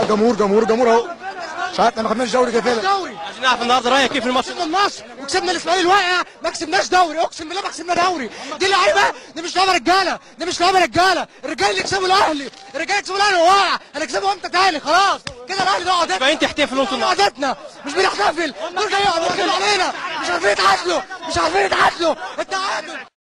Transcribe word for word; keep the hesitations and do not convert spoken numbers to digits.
جمهور جمهور جمهور اهو. مش عارف ما خدناش دوري كده. دوري عايزين نعرف النهارده رايك كيف في الماتش؟ كسبنا النصر وكسبنا الاسماعيلي الواقع، ما كسبناش دوري، اقسم بالله ما كسبنا دوري. دي لعيبه، دي مش لعيبه رجاله، دي مش لعيبه رجاله، الرجاله اللي يكسبوا الاهلي، الرجاله يكسبوا الاهلي واقع، هنكسبه امتى تاني؟ خلاص كده الاهلي ده عقدتنا. فانت تحتفل انتوا النهارده؟ عقدتنا مش بنحتفل، دول جايين علينا، مش عارفين يتعادلوا، مش عارفين يتعادلوا التعادل